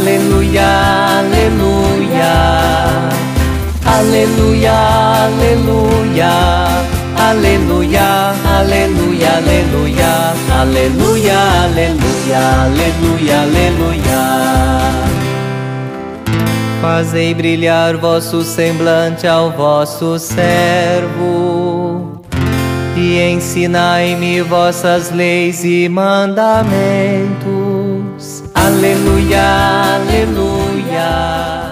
Aleluia, aleluia. Aleluia, aleluia. Aleluia, aleluia, aleluia. Aleluia, aleluia, aleluia, aleluia. Fazei brilhar vosso semblante ao vosso servo, e ensinai-me vossas leis e mandamentos. Aleluia, aleluia.